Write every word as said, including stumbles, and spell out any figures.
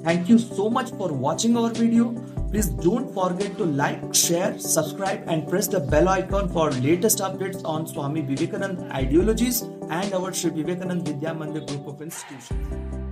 Thank you so much for watching our video. Please don't forget to like, share, subscribe and press the bell icon for latest updates on Swami Vivekananda ideologies and our Sri Vivekananda Vidya Mandir group of institutions.